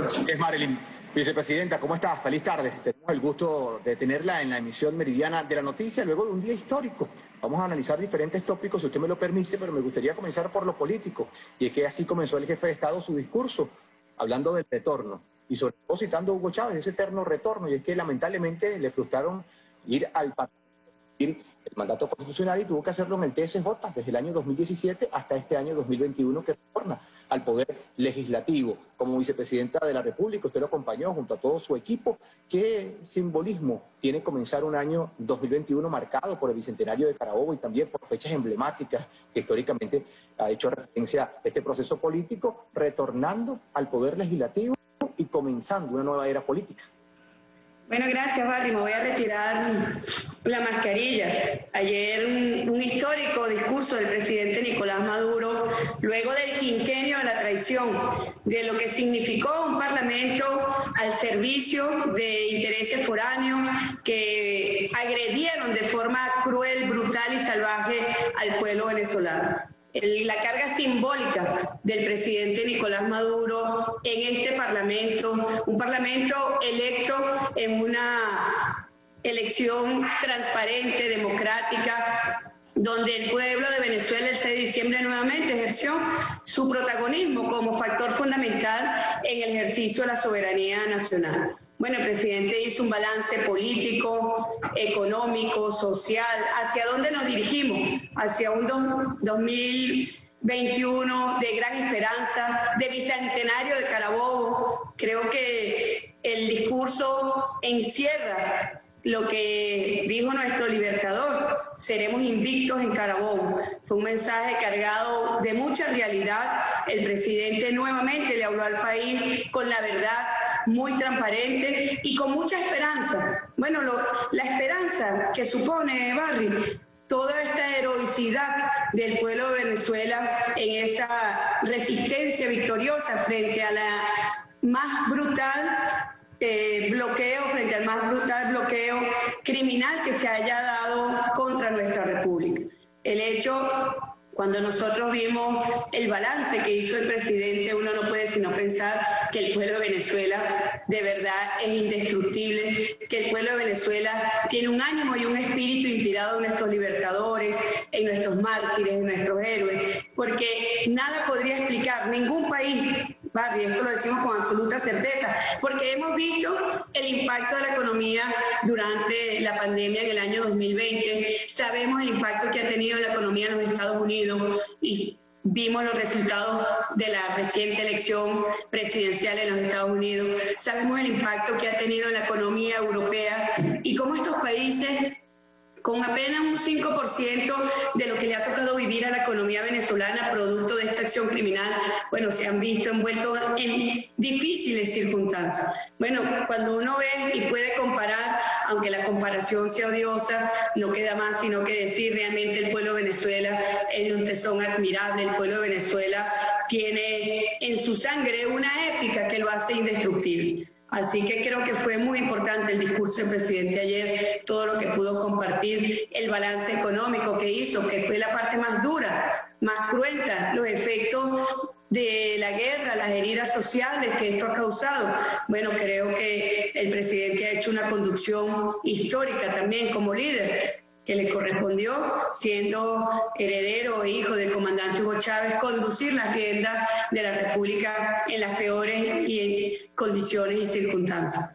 Es Marilyn. Vicepresidenta, ¿cómo estás? Feliz tarde. Tenemos el gusto de tenerla en la emisión meridiana de la noticia luego de un día histórico. Vamos a analizar diferentes tópicos, si usted me lo permite, pero me gustaría comenzar por lo político. Y es que así comenzó el jefe de Estado su discurso, hablando del retorno. Y sobre todo citando a Hugo Chávez, ese eterno retorno. Y es que lamentablemente le frustraron ir al el mandato constitucional y tuvo que hacerlo en el TSJ desde el año 2017 hasta este año 2021 que retorna al poder legislativo. Como vicepresidenta de la República, usted lo acompañó junto a todo su equipo. ¿Qué simbolismo tiene comenzar un año 2021 marcado por el Bicentenario de Carabobo y también por fechas emblemáticas que históricamente ha hecho referencia a este proceso político, retornando al poder legislativo y comenzando una nueva era política? Bueno, gracias, Barry. Me voy a retirar la mascarilla. Ayer un histórico discurso del presidente Nicolás Maduro, luego del quinquenio de la traición, de lo que significó un parlamento al servicio de intereses foráneos que agredieron de forma cruel, brutal y salvaje al pueblo venezolano. La carga simbólica del presidente Nicolás Maduro en este parlamento, un parlamento electo en una elección transparente, democrática, donde el pueblo de Venezuela el 6 de diciembre nuevamente ejerció su protagonismo como factor fundamental en el ejercicio de la soberanía nacional. Bueno, el presidente hizo un balance político, económico, social, hacia dónde nos dirigimos, hacia un 2021 de gran esperanza, de bicentenario de Carabobo. Creo que el discurso encierra lo que dijo nuestro libertador: seremos invictos en Carabobo. Fue un mensaje cargado de mucha realidad. El presidente nuevamente le habló al país con la verdad, muy transparente y con mucha esperanza. Bueno, la esperanza que supone, Barry, toda esta heroicidad del pueblo de Venezuela en esa resistencia victoriosa frente a la más brutal bloqueo, frente al más brutal bloqueo criminal que se haya dado contra nuestra república. El hecho, cuando nosotros vimos el balance que hizo el presidente, uno no puede sino pensar que el pueblo de Venezuela de verdad es indestructible, que el pueblo de Venezuela tiene un ánimo y un espíritu inspirado en nuestros libertadores, en nuestros mártires, en nuestros héroes, porque nada podría explicar, ningún país, Barry, esto lo decimos con absoluta certeza, porque hemos visto el impacto de la economía durante la pandemia en el año 2020, sabemos el impacto que ha tenido en la economía en los Estados Unidos y vimos los resultados de la reciente elección presidencial en los Estados Unidos, sabemos el impacto que ha tenido en la economía europea y cómo estos países, con apenas un 5% de lo que le ha tocado vivir a la economía venezolana producto de esta acción criminal, bueno, se han visto envueltos en difíciles circunstancias. Bueno, cuando uno ve y puede comparar, aunque la comparación sea odiosa, no queda más sino que decir realmente el pueblo de Venezuela es un tesón admirable, el pueblo de Venezuela tiene en su sangre una épica que lo hace indestructible. Así que creo que fue muy importante el discurso del presidente ayer, todo lo que pudo compartir, el balance económico que hizo, que fue la parte más dura, más cruenta, los efectos de la guerra, las heridas sociales que esto ha causado. Bueno, creo que el presidente ha hecho una conducción histórica también como líder, que le correspondió, siendo heredero e hijo del comandante Hugo Chávez, conducir las riendas de la República en las peores condiciones y circunstancias.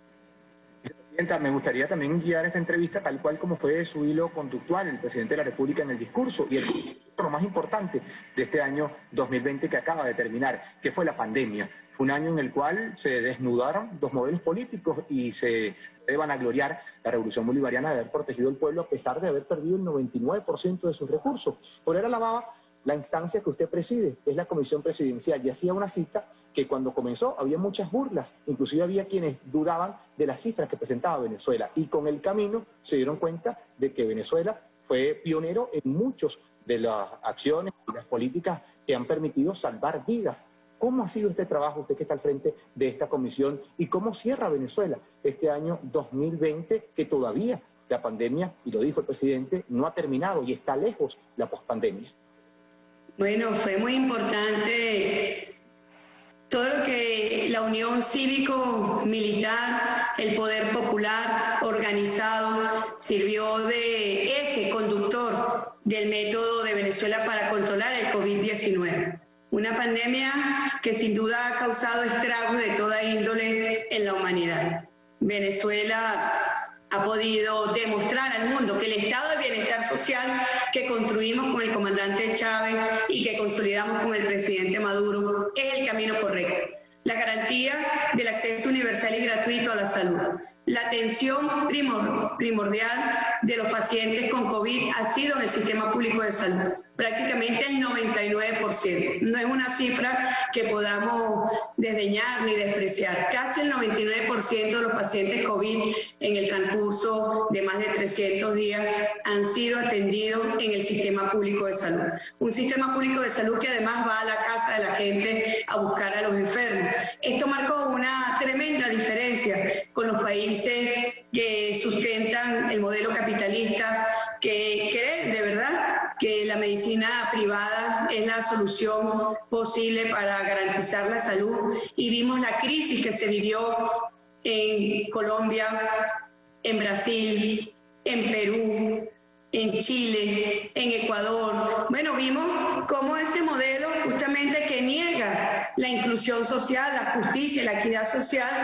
Presidenta, me gustaría también guiar esta entrevista tal cual como fue su hilo conductual, el presidente de la República en el discurso, y lo más importante de este año 2020 que acaba de terminar, que fue la pandemia. Fue un año en el cual se desnudaron dos modelos políticos y se debe vanagloriar la revolución bolivariana de haber protegido al pueblo a pesar de haber perdido el 99% de sus recursos. Por él alababa la instancia que usted preside, es la Comisión Presidencial, y hacía una cita que cuando comenzó había muchas burlas, inclusive había quienes dudaban de las cifras que presentaba Venezuela, y con el camino se dieron cuenta de que Venezuela fue pionero en muchas de las acciones y las políticas que han permitido salvar vidas. ¿Cómo ha sido este trabajo, usted que está al frente de esta comisión, y cómo cierra Venezuela este año 2020, que todavía la pandemia, y lo dijo el presidente, no ha terminado y está lejos la pospandemia? Bueno, fue muy importante todo lo que la la unión cívico-militar, el poder popular organizado, sirvió de eje conductor del método de Venezuela para controlar el COVID-19. Una pandemia que sin duda ha causado estragos de toda índole en la humanidad. Venezuela ha podido demostrar al mundo que el estado de bienestar social que construimos con el comandante Chávez y que consolidamos con el presidente Maduro es el camino correcto. La garantía del acceso universal y gratuito a la salud. La atención primordial de los pacientes con COVID ha sido en el sistema público de salud, prácticamente el 99%. No es una cifra que podamos desdeñar ni despreciar. Casi el 99% de los pacientes COVID en el transcurso de más de 300 días han sido atendidos en el sistema público de salud. Un sistema público de salud que además va a la casa de la gente a buscar a los enfermos. Esto marcó una tremenda diferencia con los países que sustentan el modelo capitalista, que creen de verdad que la medicina privada es la solución posible para garantizar la salud. Y vimos la crisis que se vivió en Colombia, en Brasil, en Perú, en Chile, en Ecuador. Bueno, vimos cómo ese modelo justamente que niega la inclusión social, la justicia, la equidad social,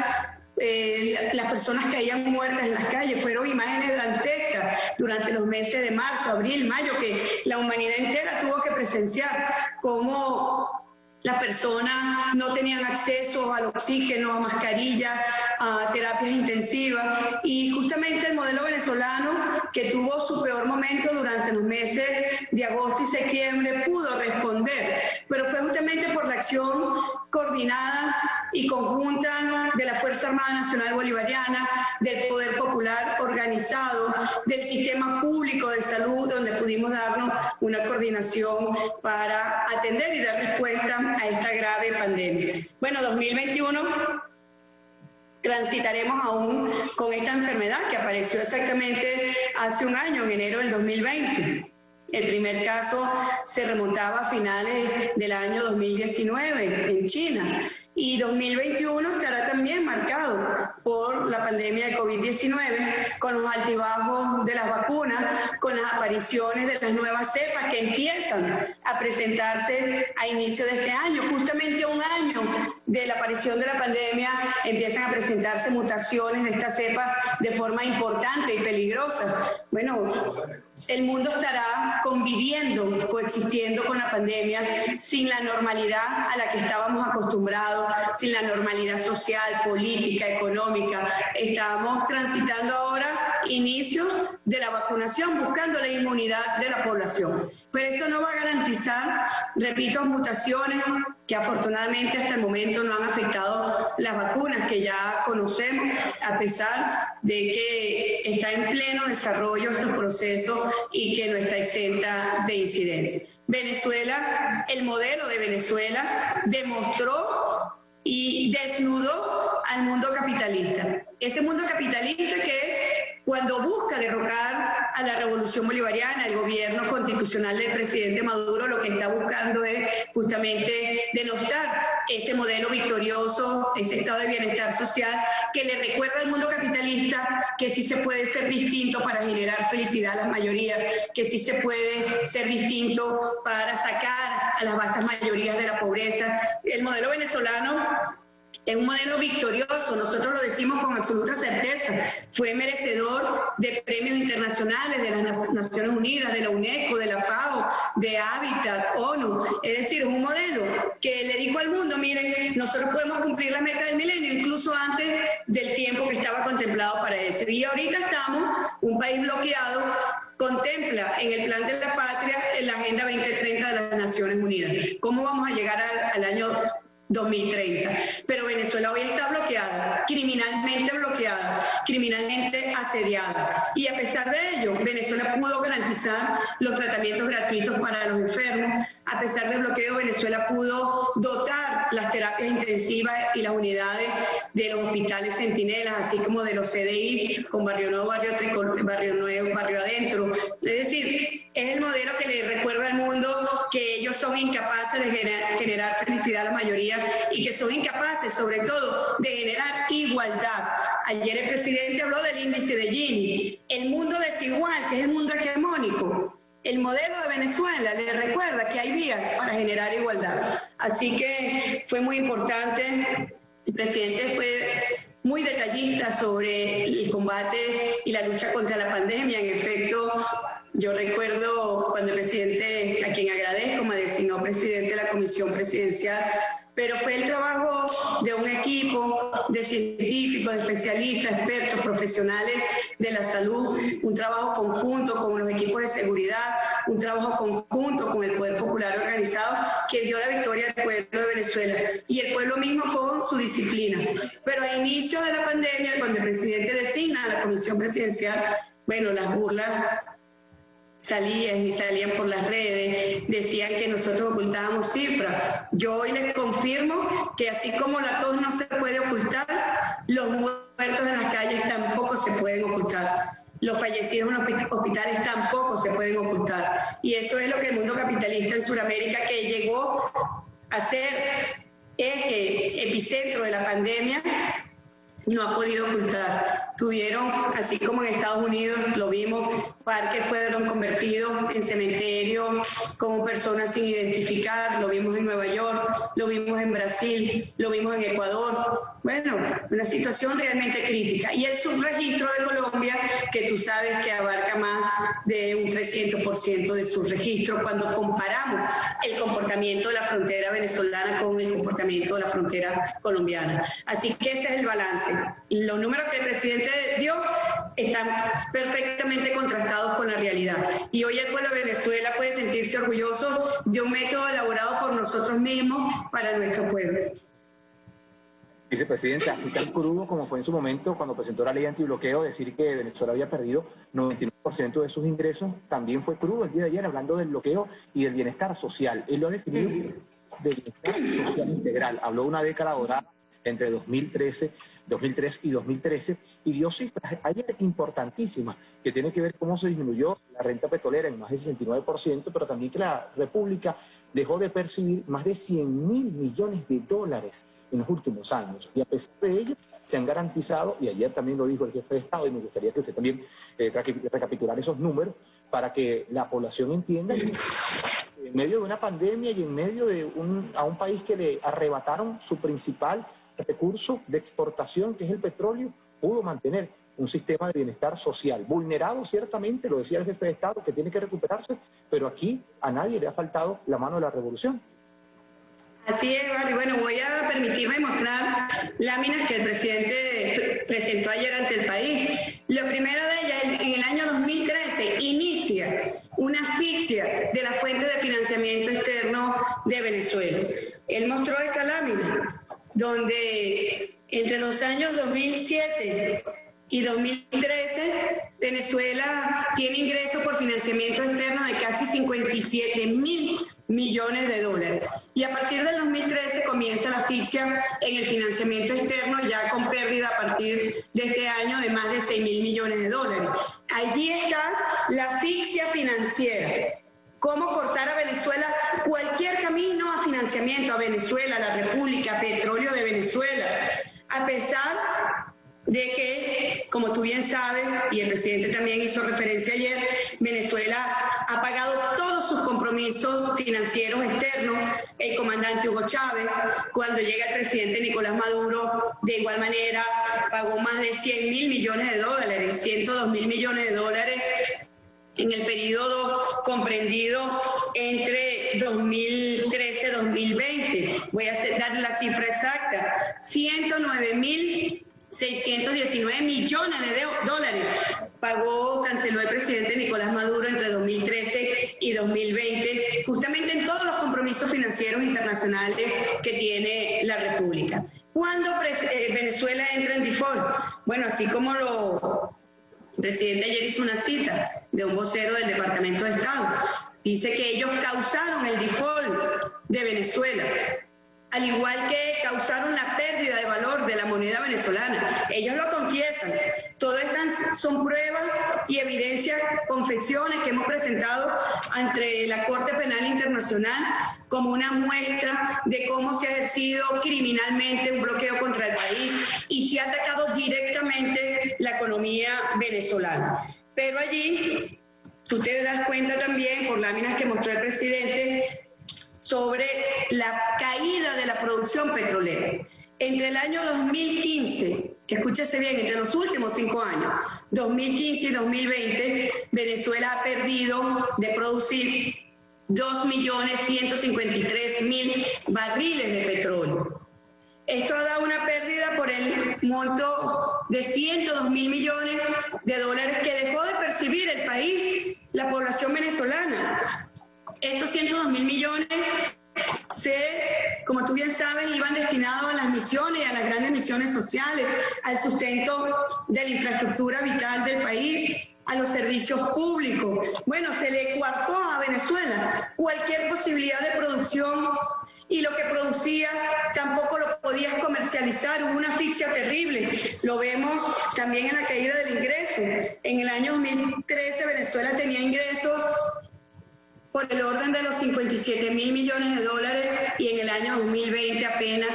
las personas caían muertas en las calles, fueron imágenes dantescas durante los meses de marzo, abril, mayo, que la humanidad entera tuvo que presenciar cómo las personas no tenían acceso al oxígeno, a mascarillas, a terapias intensivas, y justamente el modelo venezolano, que tuvo su peor momento durante los meses de agosto y septiembre, pudo responder, pero fue justamente por la acción coordinada y conjunta de la Fuerza Armada Nacional Bolivariana, del Poder Popular organizado, del sistema público de salud, donde pudimos darnos una coordinación para atender y dar respuesta a esta grave pandemia. Bueno, 2021 transitaremos aún con esta enfermedad que apareció exactamente hace un año, en enero del 2020. El primer caso se remontaba a finales del año 2019 en China, y 2021 estará también marcado por la pandemia de COVID-19, con los altibajos de las vacunas, con las apariciones de las nuevas cepas que empiezan a presentarse a inicio de este año. Justamente un año de la aparición de la pandemia empiezan a presentarse mutaciones de esta cepa de forma importante y peligrosa. Bueno, el mundo estará conviviendo, coexistiendo con la pandemia sin la normalidad a la que estábamos acostumbrados, sin la normalidad social, política, económica. Estamos transitando ahora inicios de la vacunación, buscando la inmunidad de la población. Pero esto no va a garantizar, repito, mutaciones que afortunadamente hasta el momento no han afectado las vacunas que ya conocemos, a pesar de que está en pleno desarrollo estos procesos y que no está exenta de incidencia. Venezuela, el modelo de Venezuela demostró y desnudó al mundo capitalista. Ese mundo capitalista que cuando busca derrocar a la revolución bolivariana, el gobierno constitucional del presidente Maduro, lo que está buscando es justamente denostar ese modelo victorioso, ese estado de bienestar social que le recuerda al mundo capitalista que sí se puede ser distinto para generar felicidad a las mayorías, que sí se puede ser distinto para sacar a las vastas mayorías de la pobreza. El modelo venezolano es un modelo victorioso, nosotros lo decimos con absoluta certeza. Fue merecedor de premios internacionales de las Naciones Unidas, de la UNESCO, de la FAO, de Hábitat, ONU. Es decir, es un modelo que le dijo al mundo, miren, nosotros podemos cumplir la meta del milenio, incluso antes del tiempo que estaba contemplado para eso. Y ahorita estamos, un país bloqueado, contempla en el Plan de la Patria en la Agenda 2030 de las Naciones Unidas. ¿Cómo vamos a llegar al año 2030? Pero Venezuela hoy está bloqueada, criminalmente asediada. Y a pesar de ello, Venezuela pudo garantizar los tratamientos gratuitos para los enfermos. A pesar del bloqueo, Venezuela pudo dotar las terapias intensivas y las unidades de los hospitales centinelas, así como de los CDI, con Barrio Nuevo, Barrio Adentro. Es decir, es el modelo que le recuerda al mundo que ellos son incapaces de generar felicidad a la mayoría y que son incapaces, sobre todo, de generar igualdad. Ayer el presidente habló del índice de Gini, el mundo desigual, que es el mundo hegemónico. El modelo de Venezuela le recuerda que hay vías para generar igualdad. Así que fue muy importante. El presidente fue muy detallista sobre el combate y la lucha contra la pandemia. En efecto, yo recuerdo cuando el presidente, a quien agradezco, me designó presidente de la Comisión Presidencial, pero fue el trabajo de un equipo de científicos, de especialistas, expertos, profesionales de la salud, un trabajo conjunto con los equipos de seguridad, un trabajo conjunto con el Poder Popular organizado que dio la victoria al pueblo de Venezuela y el pueblo mismo con su disciplina. Pero a inicio de la pandemia, cuando el presidente designa a la Comisión Presidencial, bueno, las burlas salían por las redes, decían que nosotros ocultábamos cifras. Yo hoy les confirmo que así como la tos no se puede ocultar, los muertos en las calles tampoco se pueden ocultar. Los fallecidos en los hospitales tampoco se pueden ocultar. Y eso es lo que el mundo capitalista en Sudamérica, que llegó a ser eje, epicentro de la pandemia, no ha podido ocultar. Tuvieron, así como en Estados Unidos, lo vimos, parques fueron convertidos en cementerios como personas sin identificar, lo vimos en Nueva York, lo vimos en Brasil, lo vimos en Ecuador. Bueno, una situación realmente crítica. Y el subregistro de Colombia, que tú sabes que abarca más de un 300% de subregistro cuando comparamos el comportamiento de la frontera venezolana con el comportamiento de la frontera colombiana. Así que ese es el balance. Los números que el presidente dio están perfectamente contrastados con la realidad. Y hoy el pueblo de Venezuela puede sentirse orgulloso de un método elaborado por nosotros mismos para nuestro pueblo. Vicepresidente, así tan crudo como fue en su momento cuando presentó la ley antibloqueo, decir que Venezuela había perdido 99% de sus ingresos, también fue crudo el día de ayer hablando del bloqueo y del bienestar social. Él lo ha definido de bienestar social integral. Habló de una década dorada entre 2003 y 2013 y dio cifras ayer importantísimas que tienen que ver cómo se disminuyó la renta petrolera en más del 69%, pero también que la República dejó de percibir más de 100.000 millones de dólares en los últimos años. Y a pesar de ello, se han garantizado, y ayer también lo dijo el jefe de Estado, y me gustaría que usted también recapitular esos números para que la población entienda que en medio de una pandemia y en medio de a un país que le arrebataron su principal recurso de exportación, que es el petróleo, pudo mantener un sistema de bienestar social, vulnerado ciertamente, lo decía el jefe de Estado, que tiene que recuperarse, pero aquí a nadie le ha faltado la mano de la revolución. Así es, Barry. Bueno, voy a permitirme mostrar láminas que el presidente presentó ayer ante el país. La primera de ellas, en el año 2013, inicia una asfixia de la fuente de financiamiento externo de Venezuela. Él mostró esta lámina, donde entre los años 2007 y 2013, Venezuela tiene ingresos por financiamiento externo de casi 57.000 millones de dólares. Y a partir del 2013 comienza la asfixia en el financiamiento externo, ya con pérdida a partir de este año de más de 6.000 millones de dólares. Allí está la asfixia financiera. Cómo cortar a Venezuela cualquier camino a financiamiento a Venezuela, a la República, petróleo de Venezuela, a pesar de que, como tú bien sabes, y el presidente también hizo referencia ayer, Venezuela ha pagado todos sus compromisos financieros externos. El comandante Hugo Chávez, cuando llega el presidente Nicolás Maduro, de igual manera pagó más de 100.000 millones de dólares, 102.000 millones de dólares en el periodo comprendido entre 2013 y 2020. Voy a dar la cifra exacta: 109.619 millones de dólares canceló el presidente Nicolás Maduro entre 2013 y 2020, justamente en todos los compromisos financieros internacionales que tiene la República. ¿Cuándo Venezuela entra en default? Bueno, así como el presidente ayer hizo una cita de un vocero del Departamento de Estado. Dice que ellos causaron el default de Venezuela, al igual que causaron la pérdida de valor valor de la moneda venezolana. Ellos lo confiesan. Todas estas son pruebas y evidencias, confesiones que hemos presentado ante la Corte Penal Internacional como una muestra de cómo se ha ejercido criminalmente un bloqueo contra el país y se ha atacado directamente la economía venezolana. Pero allí tú te das cuenta también, por láminas que mostró el presidente, sobre la caída de la producción petrolera. Entre el año 2015, escúchese bien, entre los últimos 5 años, 2015 y 2020, Venezuela ha perdido de producir 2.153.000 barriles de petróleo. Esto ha dado una pérdida por el monto de 102.000 millones de dólares que dejó de percibir el país, la población venezolana. Estos 102.000 millones como tú bien sabes, iban destinados a las misiones, a las grandes misiones sociales, al sustento de la infraestructura vital del país, a los servicios públicos. Bueno, se le coartó a Venezuela cualquier posibilidad de producción y lo que producías tampoco lo podías comercializar. Hubo una asfixia terrible. Lo vemos también en la caída del ingreso. En el año 2013 Venezuela tenía ingresos por el orden de los 57.000 millones de dólares y en el año 2020 apenas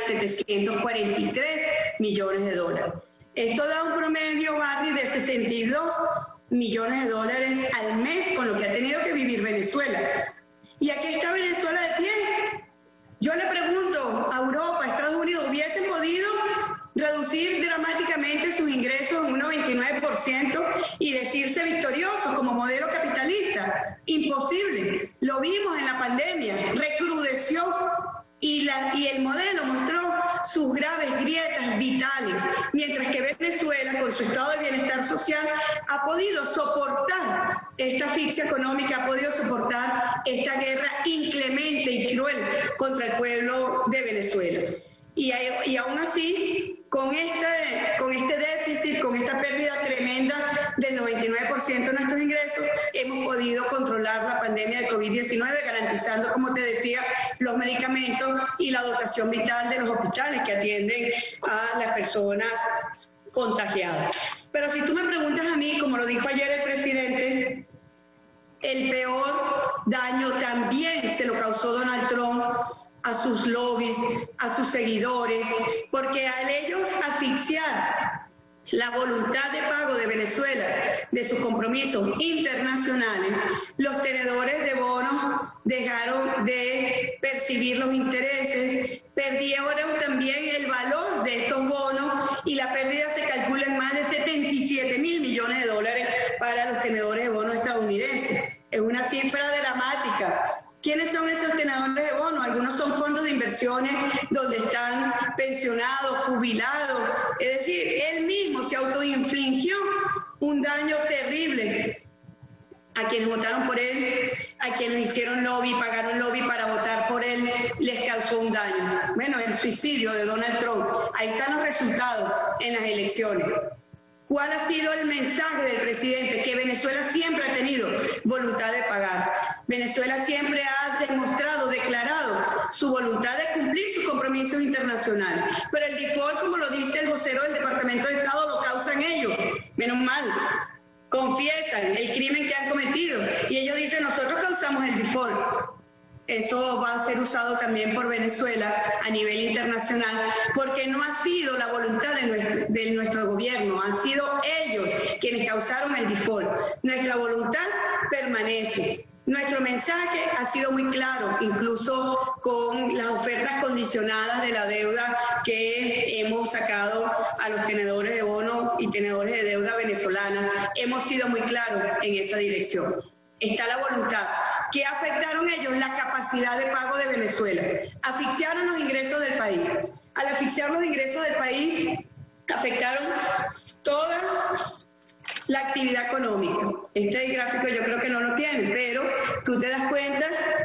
743 millones de dólares. Esto da un promedio, Barry, de 62 millones de dólares al mes con lo que ha tenido que vivir Venezuela. Y aquí está Venezuela de pie. Yo le pregunto a Europa, a Estados Unidos, ¿hubiesen podido reducir dramáticamente sus ingresos en un 99% y decirse victoriosos como modelo capitalista? Imposible. Lo vimos en la pandemia, recrudeció y el modelo mostró sus graves grietas vitales, mientras que Venezuela, con su estado de bienestar social, ha podido soportar esta asfixia económica, ha podido soportar esta guerra inclemente y cruel contra el pueblo de Venezuela. Y aún así, con este déficit, con esta pérdida tremenda del 99% de nuestros ingresos, hemos podido controlar la pandemia de COVID-19, garantizando, como te decía, los medicamentos y la dotación vital de los hospitales que atienden a las personas contagiadas. Pero si tú me preguntas a mí, como lo dijo ayer el presidente, el peor daño también se lo causó Donald Trump a sus lobbies, a sus seguidores, porque al ellos asfixiar la voluntad de pago de Venezuela de sus compromisos internacionales, los tenedores de bonos dejaron de percibir los intereses, perdieron también el valor de estos bonos y la pérdida se calcula en más de 77.000 millones de dólares para los tenedores de bonos estadounidenses. Es una cifra dramática. ¿Quiénes son esos tenedores de bonos? Algunos son fondos de inversiones donde están pensionados, jubilados. Es decir, él mismo se autoinfligió un daño terrible a quienes votaron por él, a quienes hicieron lobby, pagaron lobby para votar por él, les causó un daño. Bueno, el suicidio de Donald Trump. Ahí están los resultados en las elecciones. ¿Cuál ha sido el mensaje del presidente? Que Venezuela siempre ha tenido voluntad de pagar. Venezuela siempre ha demostrado, declarado su voluntad de cumplir sus compromisos internacionales. Pero el default, como lo dice el vocero del Departamento de Estado, lo causan ellos. Menos mal. Confiesan el crimen que han cometido. Y ellos dicen, nosotros causamos el default. Eso va a ser usado también por Venezuela a nivel internacional, porque no ha sido la voluntad de nuestro gobierno, han sido ellos quienes causaron el default. Nuestra voluntad permanece. Nuestro mensaje ha sido muy claro, incluso con las ofertas condicionadas de la deuda que hemos sacado a los tenedores de bonos y tenedores de deuda venezolana. Hemos sido muy claros en esa dirección. Está la voluntad. ¿Qué afectaron ellos? La capacidad de pago de Venezuela. Asfixiaron los ingresos del país. Al asfixiar los ingresos del país, afectaron toda la actividad económica. Este gráfico yo creo que no lo tiene, pero tú te das cuenta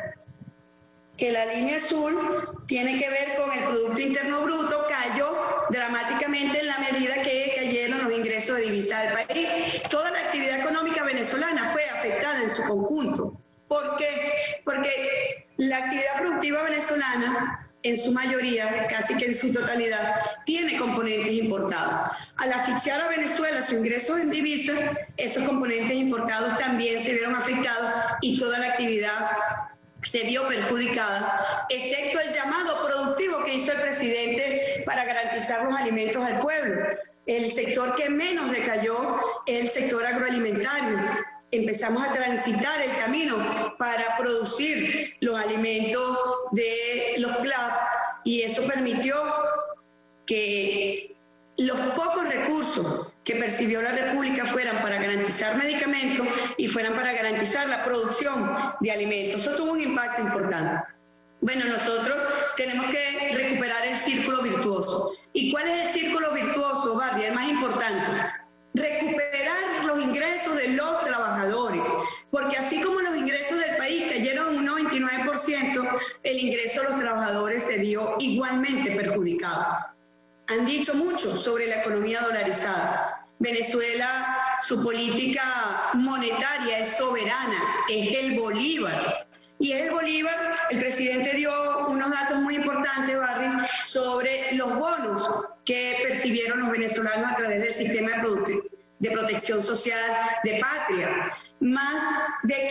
que la línea azul tiene que ver con el Producto Interno Bruto, cayó dramáticamente en la medida que cayeron los ingresos de divisa del país. Toda la actividad económica venezolana fue afectada en su conjunto. ¿Por qué? Porque la actividad productiva venezolana en su mayoría, casi que en su totalidad, tiene componentes importados. Al asfixiar a Venezuela sus ingresos en divisas, esos componentes importados también se vieron afectados y toda la actividad se vio perjudicada, excepto el llamado productivo que hizo el presidente para garantizar los alimentos al pueblo. El sector que menos decayó es el sector agroalimentario. Empezamos a transitar el camino para producir los alimentos de los CLAP y eso permitió que los pocos recursos que percibió la República fueran para garantizar medicamentos y fueran para garantizar la producción de alimentos. Eso tuvo un impacto importante. Bueno, nosotros tenemos que recuperar el círculo virtuoso. ¿Y cuál es el círculo virtuoso, Barbie? El más importante. Recuperar los ingresos de los trabajadores, porque así como los ingresos del país cayeron un 99%, el ingreso de los trabajadores se vio igualmente perjudicado. Han dicho mucho sobre la economía dolarizada. Venezuela, su política monetaria es soberana, es el bolívar. Y es el bolívar, el presidente dio unos datos muy importantes, Barry, sobre los bonos que percibieron los venezolanos a través del sistema de protección social de Patria. Más de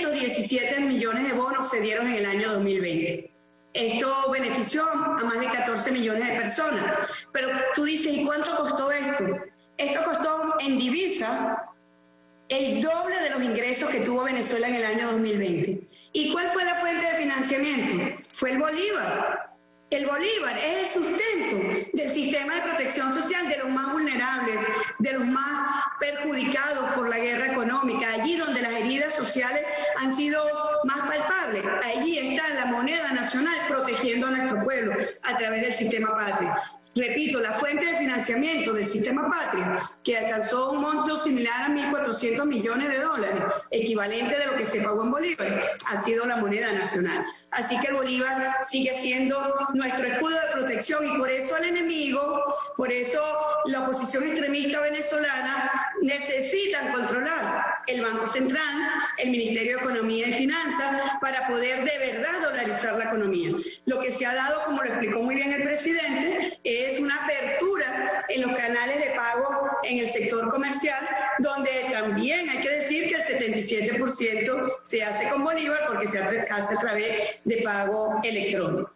517 millones de bonos se dieron en el año 2020. Esto benefició a más de 14 millones de personas. Pero tú dices, ¿y cuánto costó esto? Esto costó en divisas el doble de los ingresos que tuvo Venezuela en el año 2020. ¿Y cuál fue la fuente de financiamiento? Fue el bolívar. El bolívar es el sustento del sistema de protección social de los más vulnerables, de los más perjudicados por la guerra económica, allí donde las heridas sociales han sido más palpables. Allí está la moneda nacional protegiendo a nuestro pueblo a través del sistema Patria. Repito, la fuente de financiamiento del sistema Patria, que alcanzó un monto similar a 1.400 millones de dólares, equivalente de lo que se pagó en bolívar, ha sido la moneda nacional. Así que el bolívar sigue siendo nuestro escudo de protección y por eso el enemigo, por eso la oposición extremista venezolana necesitan controlar el Banco Central, el Ministerio de Economía y Finanzas, para poder de verdad dolarizar la economía. Lo que se ha dado, como lo explicó muy bien el presidente, es una apertura en los canales de pago en el sector comercial, donde también hay que decir que el 77% se hace con bolívar porque se hace a través de pago electrónico.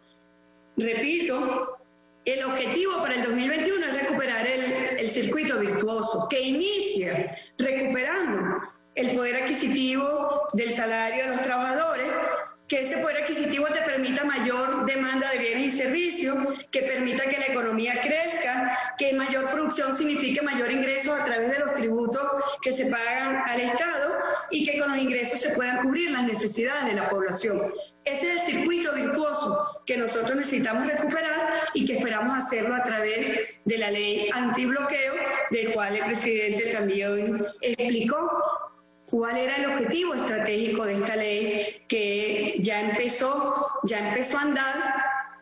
Repito, el objetivo para el 2021 es recuperar el circuito virtuoso, que inicia recuperando el poder adquisitivo del salario de los trabajadores, que ese poder adquisitivo te permita mayor demanda de bienes y servicios, que permita que la economía crezca, que mayor producción signifique mayor ingresos a través de los tributos que se pagan al Estado y que con los ingresos se puedan cubrir las necesidades de la población. Ese es el circuito virtuoso que nosotros necesitamos recuperar y que esperamos hacerlo a través de la ley antibloqueo, del cual el presidente también explicó cuál era el objetivo estratégico de esta ley, que ya empezó a andar,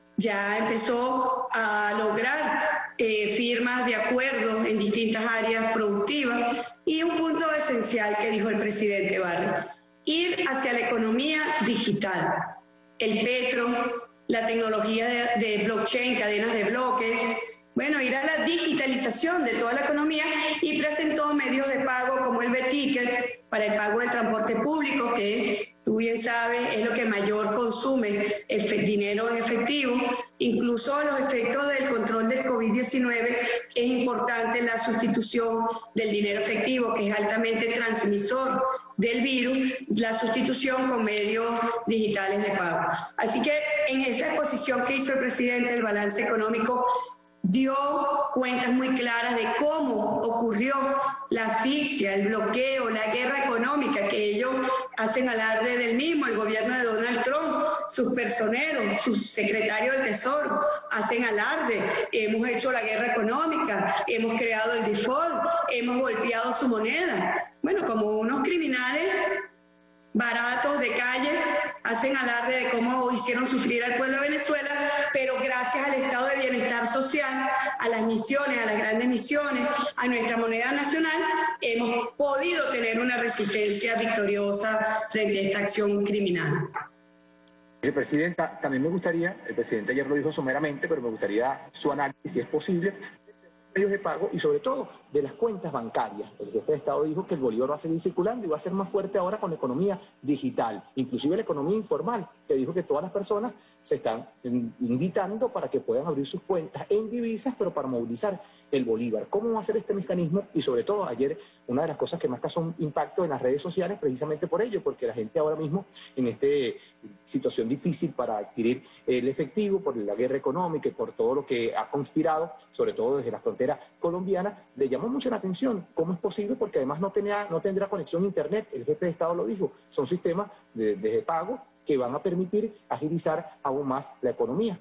ya empezó a lograr firmas de acuerdos en distintas áreas productivas. Y un punto esencial que dijo el presidente Barrio: ir hacia la economía digital, el petro, la tecnología de blockchain, cadenas de bloques, bueno, ir a la digitalización de toda la economía, y presentó medios de pago como el B-Ticket para el pago del transporte público, que tú bien sabes es lo que mayor consume dinero en efectivo. Incluso a los efectos del control del COVID-19 es importante la sustitución del dinero efectivo, que es altamente transmisor del virus, la sustitución con medios digitales de pago. Así que en esa exposición que hizo el presidente del balance económico, dio cuentas muy claras de cómo ocurrió la asfixia, el bloqueo, la guerra económica, que ellos hacen alarde del mismo. El gobierno de Donald Trump, sus personeros, sus secretarios del Tesoro hacen alarde. Hemos hecho la guerra económica, hemos creado el default, hemos golpeado su moneda. Bueno, como unos criminales baratos de calle hacen alarde de cómo hicieron sufrir al pueblo de Venezuela, pero gracias al estado de bienestar social, a las misiones, a las grandes misiones, a nuestra moneda nacional, hemos podido tener una resistencia victoriosa frente a esta acción criminal. Vicepresidenta, también me gustaría, el presidente ayer lo dijo someramente, pero me gustaría su análisis, si es posible, medios de pago y sobre todo de las cuentas bancarias. El jefe de Estado dijo que el bolívar va a seguir circulando y va a ser más fuerte ahora con la economía digital, inclusive la economía informal, que dijo que todas las personas se están invitando para que puedan abrir sus cuentas en divisas, pero para movilizar el bolívar. ¿Cómo va a ser este mecanismo? Y sobre todo ayer una de las cosas que más causó impacto en las redes sociales precisamente por ello, porque la gente ahora mismo en esta situación difícil para adquirir el efectivo, por la guerra económica y por todo lo que ha conspirado, sobre todo desde la frontera colombiana, le llamó mucho la atención. ¿Cómo es posible? Porque además no tendrá conexión a internet, el jefe de Estado lo dijo, son sistemas de pago que van a permitir agilizar aún más la economía.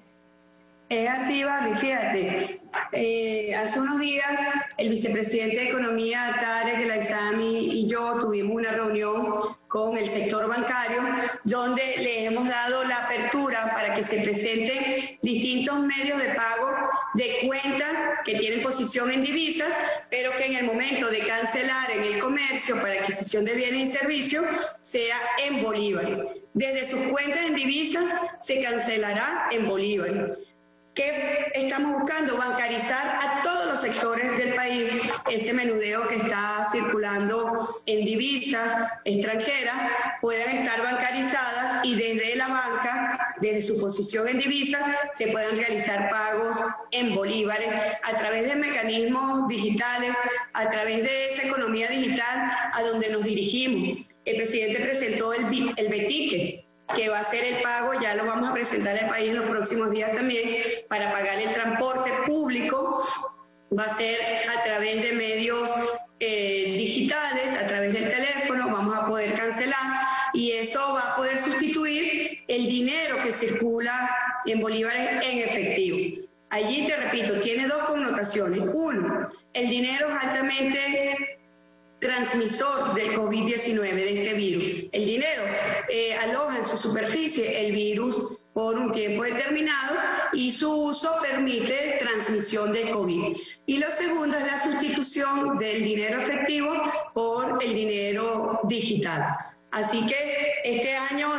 Es así, Barry, fíjate, hace unos días el vicepresidente de Economía, Tarek El Aizami, y yo tuvimos una reunión con el sector bancario donde le hemos dado la apertura para que se presenten distintos medios de pago de cuentas que tienen posición en divisas, pero que en el momento de cancelar en el comercio para adquisición de bienes y servicios sea en bolívares. Desde sus cuentas en divisas se cancelará en bolívares. ¿Qué estamos buscando? Bancarizar a todos los sectores del país, ese menudeo que está circulando en divisas extranjeras, puedan estar bancarizadas y desde la banca, desde su posición en divisas, se puedan realizar pagos en bolívares a través de mecanismos digitales, a través de esa economía digital a donde nos dirigimos. El presidente presentó el BETIQUE, que va a ser el pago, ya lo vamos a presentar al país en los próximos días también, para pagar el transporte público, va a ser a través de medios digitales, a través del teléfono, vamos a poder cancelar y eso va a poder sustituir el dinero que circula en bolívares en efectivo. Allí, te repito, tiene dos connotaciones. Uno, el dinero es altamente transmisor del COVID-19, de este virus. El dinero aloja en su superficie el virus por un tiempo determinado y su uso permite transmisión del COVID. Y lo segundo es la sustitución del dinero efectivo por el dinero digital. Así que este año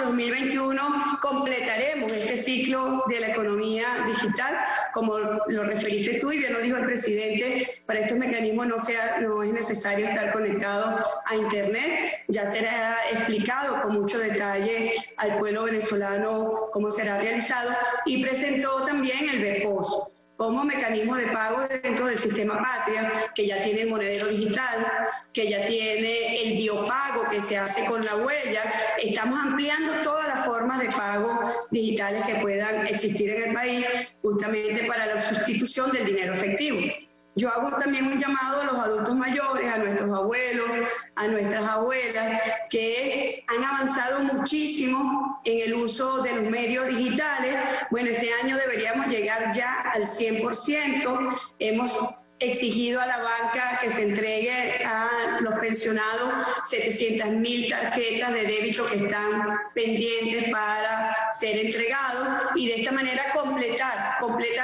2021 completaremos este ciclo de la economía digital, como lo referiste tú y bien lo dijo el presidente, para estos mecanismos no es necesario estar conectado a internet, ya será explicado con mucho detalle al pueblo venezolano cómo será realizado y presentó también el BEPOS como mecanismo de pago dentro del sistema Patria, que ya tiene el monedero digital, que ya tiene el biopago que se hace con la huella. Estamos ampliando todas las formas de pago digitales que puedan existir en el país, justamente para la sustitución del dinero efectivo. Yo hago también un llamado a los adultos mayores, a nuestros abuelos, a nuestras abuelas, que han avanzado muchísimo en el uso de los medios digitales. Bueno, este año deberíamos llegar ya al 100%. Hemos exigido a la banca que se entregue a los pensionados 700.000 tarjetas de débito que están pendientes para ser entregados y de esta manera completar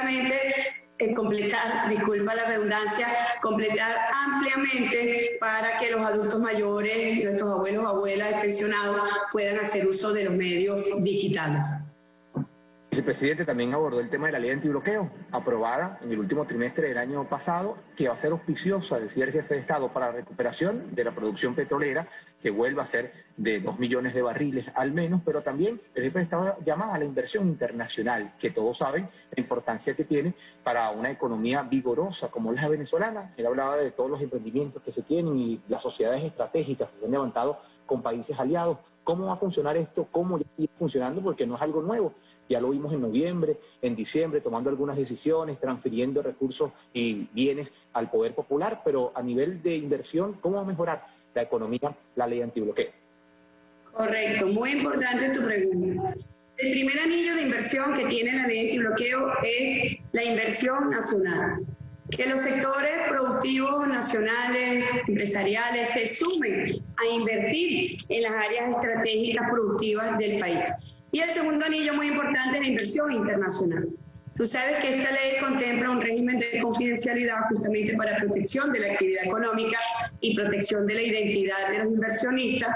ampliamente para que los adultos mayores, nuestros abuelos, abuelas, pensionados puedan hacer uso de los medios digitales. El presidente también abordó el tema de la ley antibloqueo, aprobada en el último trimestre del año pasado, que va a ser auspiciosa, decía el jefe de Estado, para la recuperación de la producción petrolera, que vuelva a ser de 2 millones de barriles al menos, pero también el jefe de Estado llamaba a la inversión internacional, que todos saben la importancia que tiene para una economía vigorosa como la venezolana. Él hablaba de todos los emprendimientos que se tienen y las sociedades estratégicas que se han levantado con países aliados. ¿Cómo va a funcionar esto? ¿Cómo ya está funcionando? Porque no es algo nuevo. Ya lo vimos en noviembre, en diciembre, tomando algunas decisiones, transfiriendo recursos y bienes al poder popular, pero a nivel de inversión, ¿cómo va a mejorar la economía la ley antibloqueo? Correcto, muy importante tu pregunta. El primer anillo de inversión que tiene la ley antibloqueo es la inversión nacional. Que los sectores productivos nacionales, empresariales, se sumen a invertir en las áreas estratégicas productivas del país. Y el segundo anillo muy importante es la inversión internacional. Tú sabes que esta ley contempla un régimen de confidencialidad justamente para protección de la actividad económica y protección de la identidad de los inversionistas,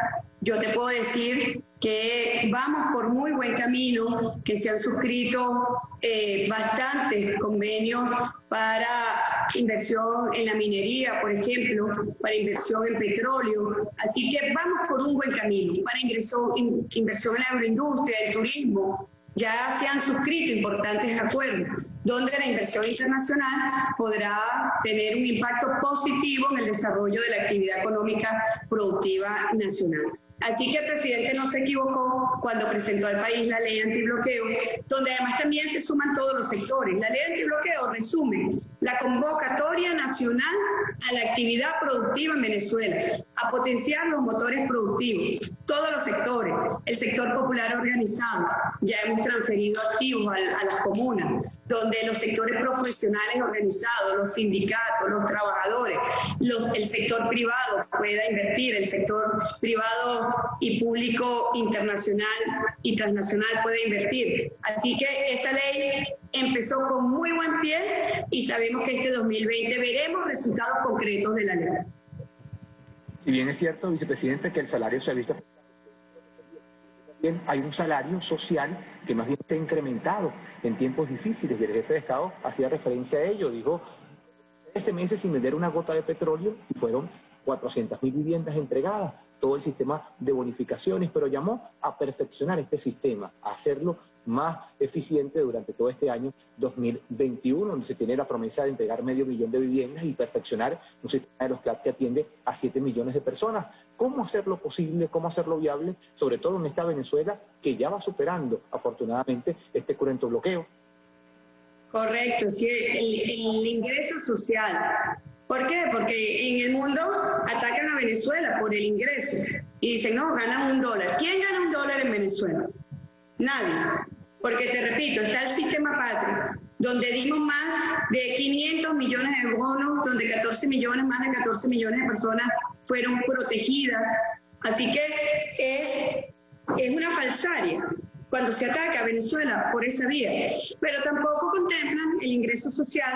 Yo te puedo decir que vamos por muy buen camino, que se han suscrito bastantes convenios para inversión en la minería, por ejemplo, para inversión en petróleo. Así que vamos por un buen camino, para inversión en la agroindustria, el turismo. Ya se han suscrito importantes acuerdos, donde la inversión internacional podrá tener un impacto positivo en el desarrollo de la actividad económica productiva nacional. Así que el presidente no se equivocó cuando presentó al país la ley antibloqueo, donde además también se suman todos los sectores. La ley antibloqueo resume la convocatoria nacional a la actividad productiva en Venezuela, a potenciar los motores productivos, todos los sectores, el sector popular organizado. Ya hemos transferido activos a las comunas, donde los sectores profesionales organizados, los sindicatos, los trabajadores, el sector privado pueda invertir, el sector privado y público internacional y transnacional puede invertir. Así que esa ley empezó con muy buen pie y sabemos que este 2020 veremos resultados concretos de la ley. Si bien es cierto, vicepresidente, que el salario se ha visto, también hay un salario social que más bien se ha incrementado en tiempos difíciles, y el jefe de Estado hacía referencia a ello, dijo, 13 meses sin vender una gota de petróleo y fueron 400.000 viviendas entregadas, todo el sistema de bonificaciones, pero llamó a perfeccionar este sistema, a hacerlo más eficiente durante todo este año 2021, donde se tiene la promesa de entregar 500.000 de viviendas y perfeccionar un sistema de los CLAP que atiende a 7 millones de personas. ¿Cómo hacerlo posible, cómo hacerlo viable, sobre todo en esta Venezuela que ya va superando, afortunadamente, este cruento bloqueo? Correcto, sí, el ingreso social. ¿Por qué? Porque en el mundo atacan a Venezuela por el ingreso y dicen, no, ganan $1. ¿Quién gana $1 en Venezuela? Nadie. Porque te repito, está el sistema patria, donde dimos más de 500 millones de bonos, donde más de 14 millones de personas fueron protegidas. Así que es una falsaria cuando se ataca a Venezuela por esa vía. Pero tampoco contemplan el ingreso social.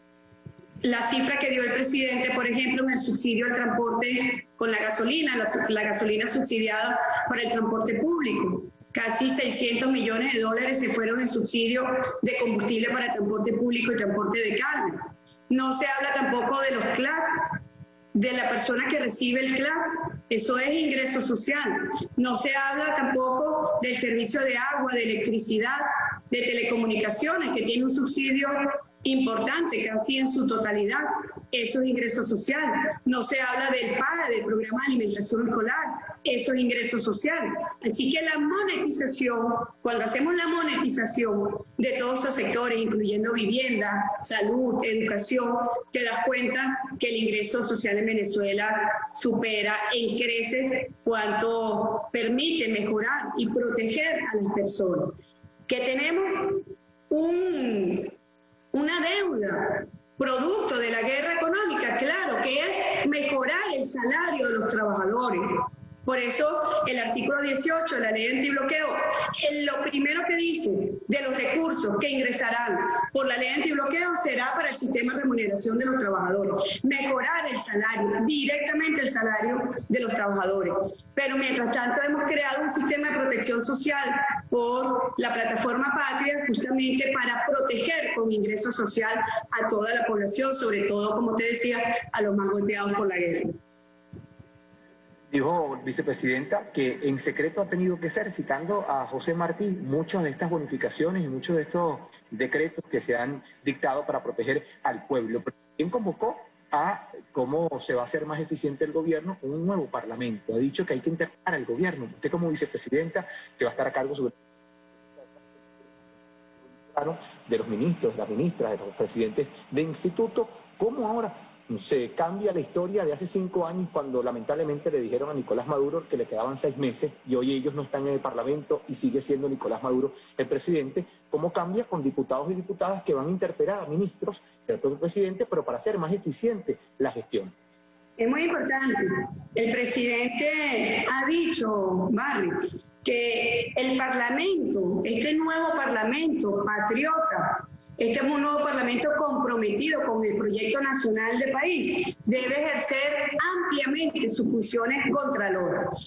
La cifra que dio el presidente, por ejemplo, en el subsidio al transporte con la gasolina subsidiada para el transporte público. Casi 600 millones de dólares se fueron en subsidio de combustible para transporte público y transporte de carga. No se habla tampoco de los CLAP, de la persona que recibe el CLAP, eso es ingreso social. No se habla tampoco del servicio de agua, de electricidad, de telecomunicaciones, que tiene un subsidio importante, casi en su totalidad. Eso es ingreso social. No se habla del PAE, del programa de alimentación escolar. Eso es ingreso social. Así que la monetización, cuando hacemos la monetización de todos esos sectores, incluyendo vivienda, salud, educación, te das cuenta que el ingreso social en Venezuela supera en creces cuanto permite mejorar y proteger a las personas. Que tenemos una deuda producto de la guerra económica, claro, que es mejorar el salario de los trabajadores. Por eso el artículo 18 de la ley antibloqueo, lo primero que dice de los recursos que ingresarán por la ley antibloqueo será para el sistema de remuneración de los trabajadores, mejorar el salario, directamente el salario de los trabajadores. Pero mientras tanto hemos creado un sistema de protección social por la plataforma Patria, justamente para proteger con ingreso social a toda la población, sobre todo, como te decía, a los más golpeados por la guerra. Dijo, vicepresidenta, que en secreto ha tenido que ser, citando a José Martí, muchas de estas bonificaciones y muchos de estos decretos que se han dictado para proteger al pueblo. Pero también convocó a cómo se va a hacer más eficiente el gobierno con un nuevo parlamento. Ha dicho que hay que interpelar al gobierno. Usted como vicepresidenta, que va a estar a cargo de los ministros, de las ministras, de los presidentes de instituto, ¿cómo ahora se cambia la historia de hace 5 años cuando lamentablemente le dijeron a Nicolás Maduro que le quedaban 6 meses y hoy ellos no están en el Parlamento y sigue siendo Nicolás Maduro el presidente? ¿Cómo cambia con diputados y diputadas que van a interpelar a ministros del propio presidente, pero para hacer más eficiente la gestión? Es muy importante. El presidente ha dicho, Barry, que el Parlamento, este nuevo Parlamento patriota, este es un nuevo Parlamento comprometido con el proyecto nacional del país, debe ejercer ampliamente sus funciones contraloras.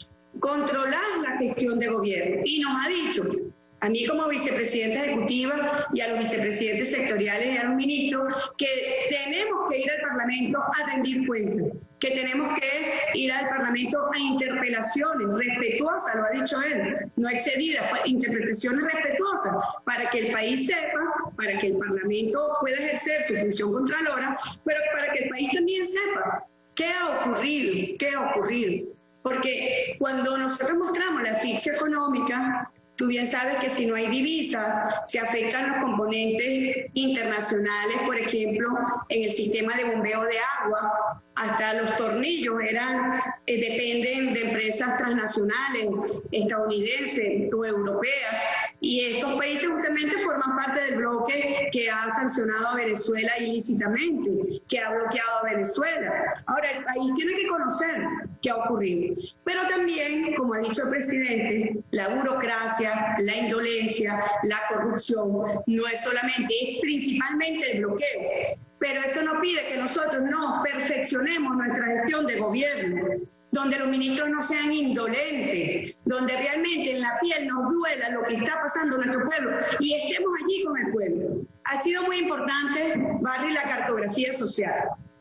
controlar la gestión de gobierno. Y nos ha dicho, a mí como vicepresidenta ejecutiva y a los vicepresidentes sectoriales y a los ministros, que tenemos que ir al Parlamento a rendir cuentas, que tenemos que ir al Parlamento a interpelaciones respetuosas, lo ha dicho él, no excedidas, interpretaciones respetuosas, para que el país sepa, para que el Parlamento pueda ejercer su función contralora, pero para que el país también sepa qué ha ocurrido. Porque cuando nosotros mostramos la asfixia económica, tú bien sabes que si no hay divisas, se afectan los componentes internacionales, por ejemplo, en el sistema de bombeo de agua, hasta los tornillos dependen de empresas transnacionales, estadounidenses o europeas, y estos países justamente forman parte del bloque que ha sancionado a Venezuela ilícitamente, que ha bloqueado a Venezuela. Ahora, el país tiene que conocer qué ha ocurrido, pero también, como ha dicho el presidente, la burocracia, la indolencia, la corrupción, no es solamente, es principalmente el bloqueo. Pero eso no pide que nosotros no perfeccionemos nuestra gestión de gobierno, donde los ministros no sean indolentes, donde realmente en la piel nos duela lo que está pasando en nuestro pueblo y estemos allí con el pueblo. Ha sido muy importante, Barry, la cartografía social.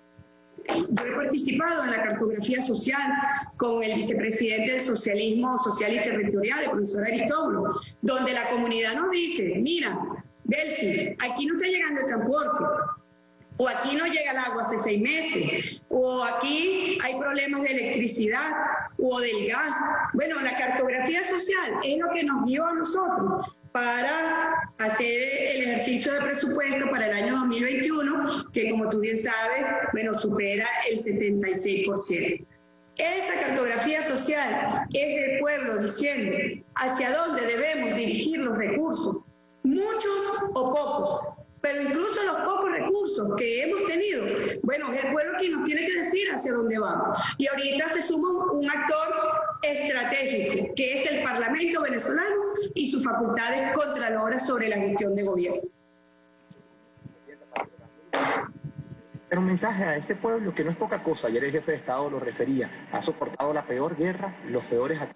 Yo he participado en la cartografía social con el vicepresidente del Socialismo Social y Territorial, el profesor Aristóbulo, donde la comunidad nos dice, mira, Delcy, aquí no está llegando el transporte, o aquí no llega el agua hace 6 meses, o aquí hay problemas de electricidad o del gas. Bueno, la cartografía social es lo que nos dio a nosotros para hacer el ejercicio de presupuesto para el año 2021, que como tú bien sabes, bueno, supera el 76%. Esa cartografía social es del pueblo diciendo hacia dónde debemos dirigir los recursos, muchos o pocos. Pero incluso los pocos recursos que hemos tenido, bueno, es el pueblo quien nos tiene que decir hacia dónde vamos. Y ahorita se suma un actor estratégico, que es el Parlamento venezolano y sus facultades contraloras sobre la gestión de gobierno. Pero un mensaje a ese pueblo que no es poca cosa, ayer el jefe de Estado lo refería, ha soportado la peor guerra, los peores ataques,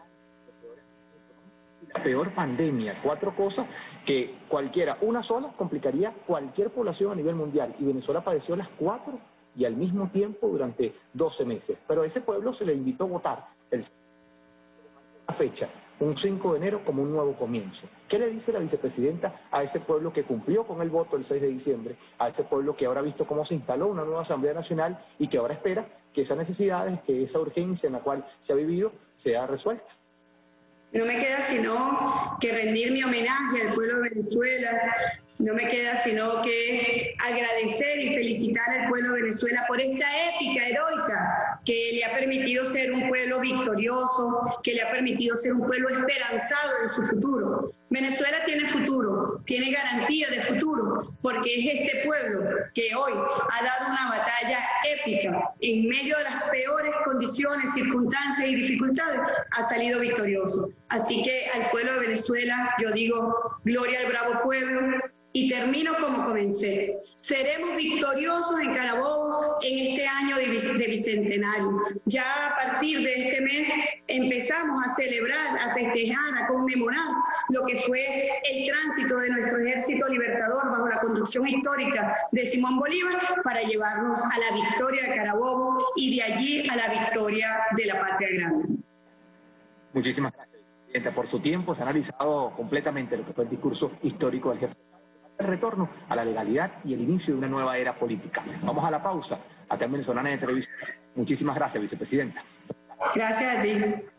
la peor pandemia, 4 cosas que cualquiera, una sola, complicaría cualquier población a nivel mundial. Y Venezuela padeció las 4 y al mismo tiempo durante 12 meses. Pero a ese pueblo se le invitó a votar la fecha, un 5 de enero, como un nuevo comienzo. ¿Qué le dice la vicepresidenta a ese pueblo que cumplió con el voto el 6 de diciembre, a ese pueblo que ahora ha visto cómo se instaló una nueva Asamblea Nacional y que ahora espera que esas necesidades, que esa urgencia en la cual se ha vivido, sea resuelta? No me queda sino que rendir mi homenaje al pueblo de Venezuela, no me queda sino que agradecer y felicitar al pueblo de Venezuela por esta épica heroica que le ha permitido ser un pueblo victorioso, que le ha permitido ser un pueblo esperanzado en su futuro. Venezuela tiene futuro, tiene garantía de futuro, porque es este pueblo que hoy ha dado una batalla épica en medio de las peores condiciones, circunstancias y dificultades, ha salido victorioso. Así que al pueblo de Venezuela yo digo, gloria al bravo pueblo. Y termino como comencé. Seremos victoriosos en Carabobo en este año de bicentenario. Ya a partir de este mes empezamos a celebrar, a festejar, a conmemorar lo que fue el tránsito de nuestro ejército libertador bajo la conducción histórica de Simón Bolívar para llevarnos a la victoria de Carabobo y de allí a la victoria de la patria grande. Muchísimas gracias, Presidenta, por su tiempo. Se ha analizado completamente lo que fue el discurso histórico del jefe. El retorno a la legalidad y el inicio de una nueva era política. Vamos a la pausa. Acá en Venezolana de Televisión. Muchísimas gracias, vicepresidenta. Gracias a ti.